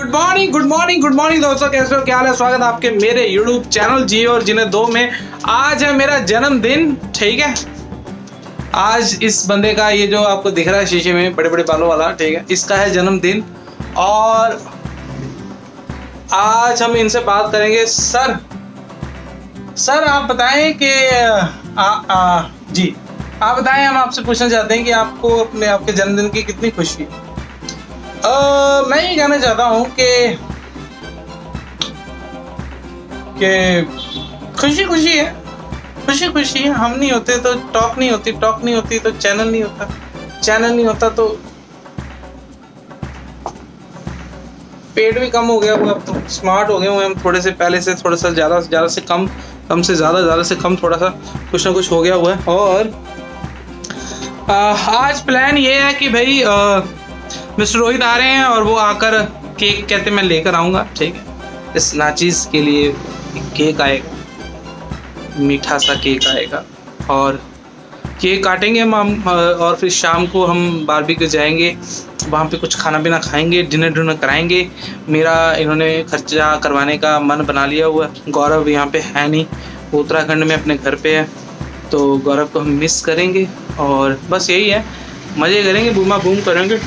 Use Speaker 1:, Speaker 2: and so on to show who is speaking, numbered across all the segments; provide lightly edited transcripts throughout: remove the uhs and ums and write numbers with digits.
Speaker 1: Good morning दोस्तों, कैसे हो, क्या हाल है। स्वागत है आपके मेरे यूट्यूब चैनल जी और जिन्हें दो में। आज है मेरा जन्मदिन, ठीक है। आज इस बंदे का, ये जो आपको दिख रहा है शीशे में बड़े बड़े बालों वाला, ठीक है, इसका है जन्मदिन। और आज हम इनसे बात करेंगे। सर आप बताएं कि जी आप बताएं, हम आपसे पूछना चाहते हैं कि आपको आपके जन्मदिन की कितनी खुशी है। मैं ये कहना चाहता हूँ कि खुशी है। हम नहीं होते तो टॉक नहीं होती तो चैनल नहीं होता तो पेट भी कम हो गया। अब तो स्मार्ट हो गए हुए हम, थोड़े से पहले से थोड़ा सा ज़्यादा से कम से ज़्यादा थोड़ा सा कुछ ना कुछ हो गया हुआ है। और आज प्लान ये है कि भाई मिस्टर रोहित आ रहे हैं और वो आकर केक कहते मैं लेकर आऊँगा, ठीक है। इस नाचीज़ के लिए केक आएगा, मीठा सा केक आएगा और केक काटेंगे हम। और फिर शाम को हम बारबेक्यू जाएंगे, वहाँ पे कुछ खाना पीना खाएंगे, डिनर कराएंगे। मेरा इन्होंने खर्चा करवाने का मन बना लिया हुआ है। गौरव यहाँ पे है नहीं, वो उत्तराखंड में अपने घर पे है, तो गौरव को हम मिस करेंगे। और बस यही है, मज़े करेंगे, बूमा बूम करेंगे,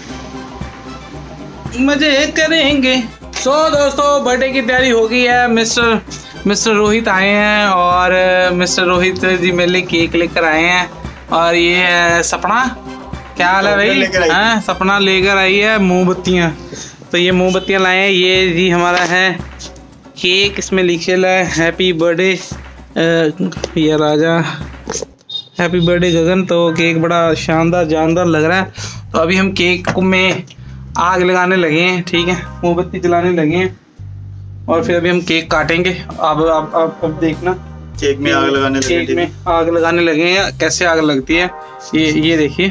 Speaker 1: मज़े करेंगे। दोस्तों, बर्थडे की तैयारी हो गई है। मिस्टर रोहित आए हैं और मिस्टर रोहित जी मेरे लिए केक लेकर आए हैं। और ये है सपना, क्या हाल है भाई? हाँ, सपना लेकर आई है मोमबत्तियाँ। तो ये मोमबत्तियाँ लाए हैं। ये जी हमारा है केक, इसमें लिखे है हैप्पी बर्थडे ये राजा, हैप्पी बर्थडे गगन। तो केक बड़ा शानदार जानदार लग रहा है। तो अभी हम केक में आग लगाने लगे हैं, ठीक है, मोमबत्ती जलाने लगे हैं और फिर अभी हम केक काटेंगे। अब देखना,
Speaker 2: केक में आग
Speaker 1: लगाने लगे हैं। कैसे आग लगती है ये देखिए।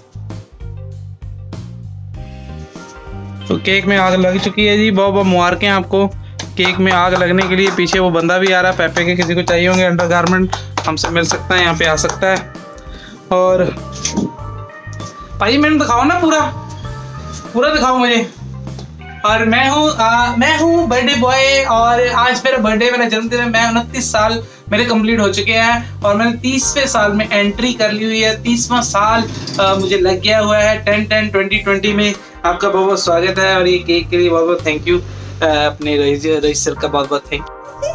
Speaker 1: तो केक में आग लग चुकी है जी। बहुत बहुत मुबारकें आपको केक में आग लगने के लिए। पीछे वो बंदा भी आ रहा है पेपे के, किसी को चाहिए होंगे अंडरगारमेंट हमसे मिल सकता है, यहाँ पे आ सकता है। और भाई मैंने दिखाओ ना, पूरा दिखाओ मुझे। और मैं हूँ बर्थडे बॉय और आज मेरा बर्थडे, मेरा जन्मदिन है। मैं 29 साल मेरे कंप्लीट हो चुके हैं और मैंने 30वें साल में एंट्री कर ली हुई है। 30वां साल मुझे लग गया हुआ है। 10-10-2020 में आपका बहुत बहुत स्वागत है। और ये केक के लिए बहुत बहुत थैंक यू, अपने रईस सर का बहुत बहुत थैंक यू।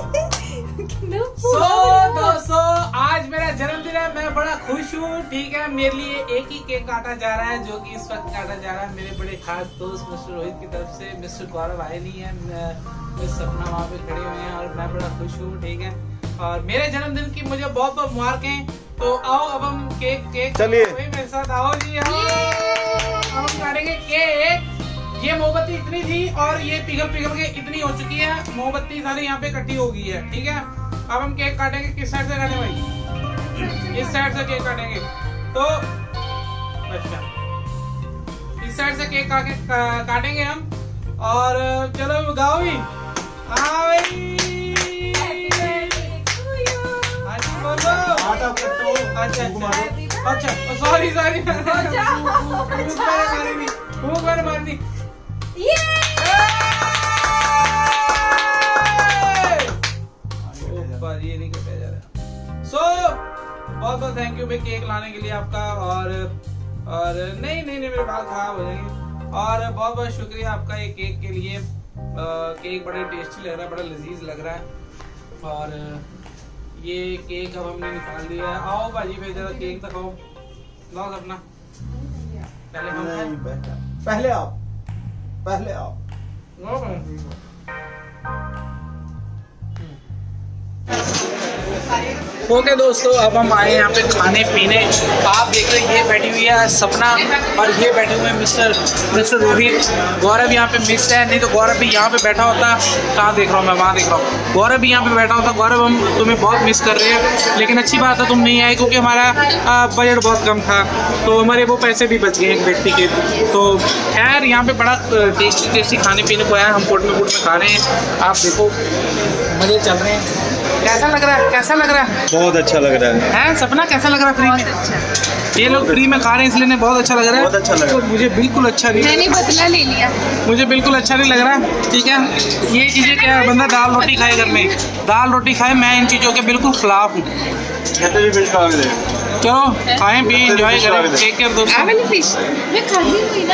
Speaker 1: दोस्तों, आज मेरा जन्मदिन है, मैं बड़ा खुश हूँ, ठीक है। मेरे लिए एक ही केक काटा जा रहा है, जो कि इस वक्त काटा जा रहा है मेरे बड़े खास दोस्त मिस्टर रोहित की तरफ से। मिस्टर गौरव आए नहीं है, मिस सपना वहाँ पे खड़े हुए हैं और मैं बड़ा खुश हूँ, ठीक है। और मेरे जन्मदिन की मुझे बहुत बहुत मुबारकें। तो आओ अब हम केक चलिए मेरे साथ, आओ जी, आओ। हम काटेंगे केक। ये मोमबत्ती इतनी थी और ये पिघल के इतनी हो चुकी है, मोमबत्ती सारी यहाँ पे इकट्ठी हो गई है, ठीक है। अब हम केक काटेंगे। किस साइड से काटें भाई? इस साइड से केक काटेंगे। तो अच्छा, इस साइड से केक काटेंगे हम। और चलो गाओ भी, हाँ भाई, अच्छा सॉरी मारनी। ये नहीं कटा जा रहा। बहुत बहुत थैंक यू भाई केक लाने के लिए आपका। और नहीं मेरे बाल खराब हो जाएंगे। और बहुत बहुत शुक्रिया आपका ये केक के लिए। केक बड़ा टेस्टी लग रहा है, बड़ा लजीज लग रहा है। और ये केक अब हमने निकाल दिया है। आओ भाजी भाई, जरा केक दिखाओ, लाओ अपना।
Speaker 2: पहले आप
Speaker 1: ओके दोस्तों, अब हम आए यहाँ पे खाने पीने। आप देख रहे हैं ये बैठी हुई है सपना और ये बैठे हुए हैं मिस्टर रोहित। गौरव यहाँ पे मिस है, नहीं तो गौरव भी यहाँ पे बैठा होता। कहाँ देख रहा हूँ मैं, वहाँ देख रहा हूँ, गौरव भी यहाँ पे बैठा होता। गौरव, हम तुम्हें बहुत मिस कर रहे हैं, लेकिन अच्छी बात है तुम नहीं आए, क्योंकि हमारा बजट बहुत कम था, तो हमारे वो पैसे भी बच गए एक व्यक्ति के। तो खैर यहाँ पे बड़ा टेस्टी खाने पीने को आया। हम फूड में खा रहे हैं, आप देखो मज़े चल रहे हैं। कैसा लग रहा है, कैसा लग रहा है?
Speaker 2: बहुत अच्छा लग रहा है।
Speaker 1: हैं सपना, कैसा लग रहा है फ्री में? ये लोग फ्री में खा रहे हैं इसलिए बहुत अच्छा लग रहा है।
Speaker 2: बहुत अच्छा लग रहा है।
Speaker 1: तो मुझे बिल्कुल अच्छा नहीं,
Speaker 3: मैंने बदला ले लिया।
Speaker 1: मुझे बिल्कुल अच्छा नहीं लग रहा। ठीक है, ये चीज़ें क्या है, बंदा दाल रोटी खाए घर में, दाल रोटी खाए, मैं इन चीज़ों के बिल्कुल खिलाफ हूँ।
Speaker 2: फिश खा के दे।
Speaker 1: चलो खाएं पिए एंजॉय करें, टेक केयर दोस्तों।
Speaker 3: आ वाली फिश मैं खा ली हुई ना।